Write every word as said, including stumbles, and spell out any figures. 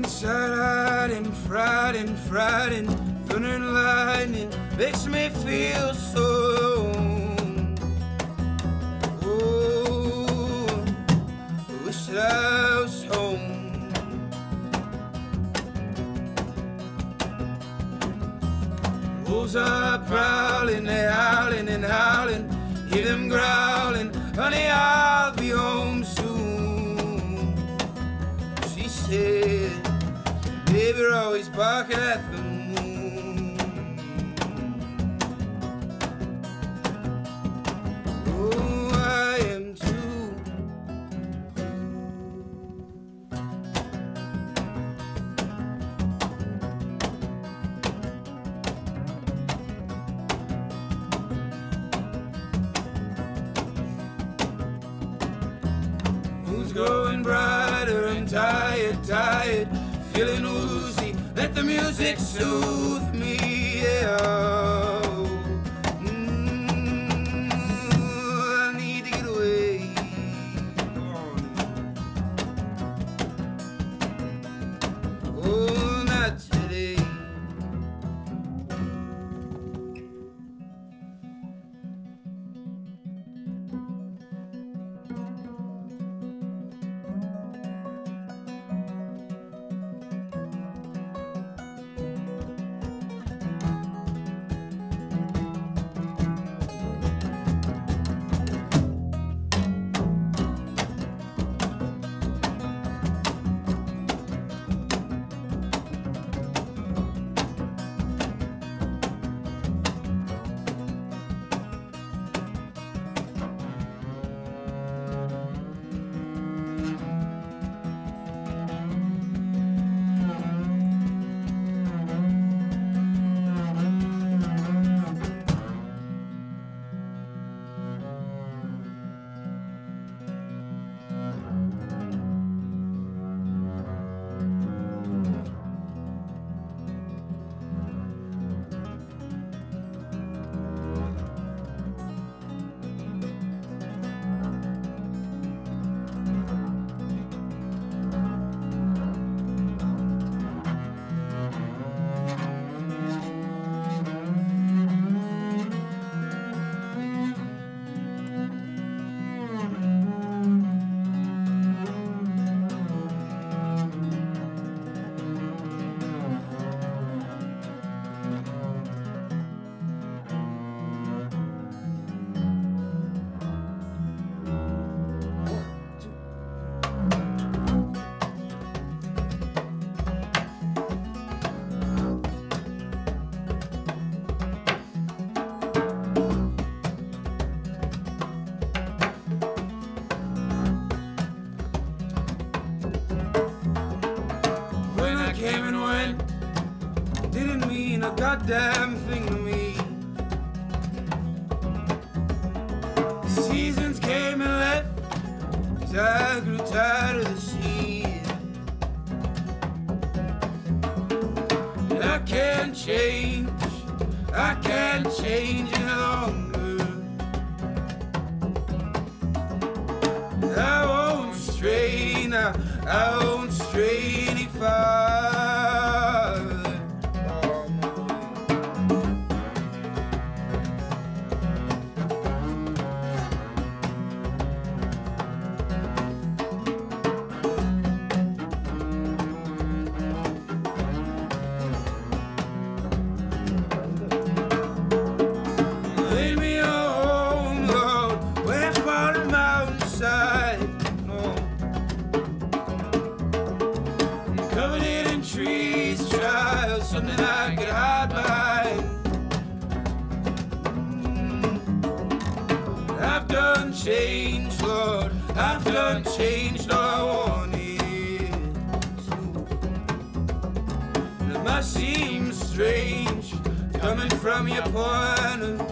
Inside and fried and fried and thunder and lightning makes me feel so alone. Oh, I wish that I was home. Wolves are prowling, they're howling and howling, hear them growling, honey, I'll be home soon. She said, baby, we're always barking at the moon. Oh, I am too. Moon's growing brighter, I'm tired, tired, feeling woozy, let the music soothe me, yeah. Mm, I need to get away. Oh, not today. Came and went, didn't mean a goddamn thing to me. Seasons came and left, 'cause I grew tired of the sea. And I can't change, I can't change any longer. I won't stray now, I won't stray any farther. Lead me home, Lord, where part of the mountainside. No. Covered it in trees, child, something I could hide behind. Mm. I've done changed, Lord, I've done changed all I wanted to. And it must seem strange coming from your point of